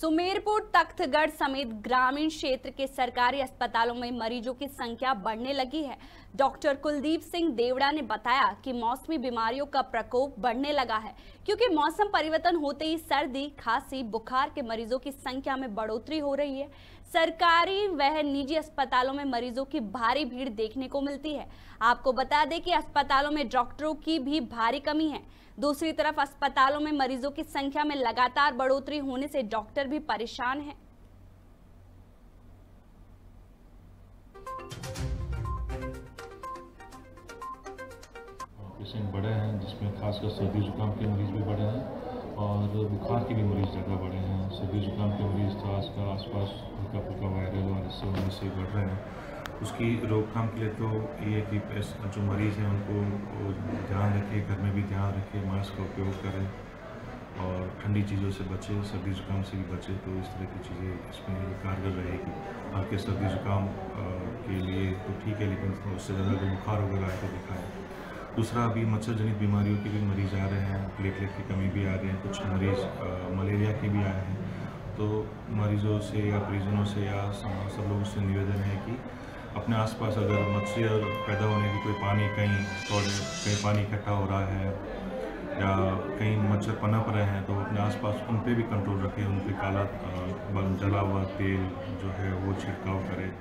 सुमेरपुर, तख्तगढ़ समेत ग्रामीण क्षेत्र के सरकारी अस्पतालों में मरीजों की संख्या बढ़ने लगी है। डॉक्टर कुलदीप सिंह देवड़ा ने बताया कि मौसमी बीमारियों का प्रकोप बढ़ने लगा है, क्योंकि मौसम परिवर्तन होते ही सर्दी, खांसी, बुखार के मरीजों की संख्या में बढ़ोतरी हो रही है। सरकारी व निजी अस्पतालों में मरीजों की भारी भीड़ देखने को मिलती है। आपको बता दें कि अस्पतालों में डॉक्टरों की भी भारी कमी है। दूसरी तरफ अस्पतालों में मरीजों की संख्या में लगातार बढ़ोतरी होने से डॉक्टर भी परेशान हैं। पेशेंट बढ़े हैं, जिसमें खासकर सर्दी जुकाम के मरीज भी बढ़े हैं और बुखार के भी मरीज ज़्यादा बढ़े हैं। सर्दी जुकाम के मरीज तो आजकल आसपास हल्का फुल्का वायरल और इससे होने से बढ़ रहे हैं। उसकी रोकथाम के लिए तो ये है कि जो मरीज़ हैं उनको ध्यान रखें, घर में भी ध्यान रखें, मास्क का उपयोग करें और ठंडी चीज़ों से बचें, सर्दी जुकाम से भी बचें। तो इस तरह की चीज़ें इसमें कारगर रहेगी। हल्के सर्दी जुकाम के लिए तो ठीक है, लेकिन उससे ज़्यादा अगर बुखार वगैरह है तो दिखाएँ। दूसरा, अभी मच्छर जनित बीमारियों के भी मरीज़ आ रहे हैं, प्लेटलेट की कमी भी आ रही है, कुछ मरीज़ मलेरिया के भी आए हैं। तो मरीज़ों से या परिजनों से या सब लोगों से निवेदन है कि अपने आसपास अगर मच्छर पैदा होने की कोई पानी कहीं पानी इकट्ठा हो रहा है या कहीं मच्छर पनप रहे हैं, तो अपने आसपास उन पे भी कंट्रोल रखें, उन पे काला जला हुआ तेल जो है वो छिड़काव करें।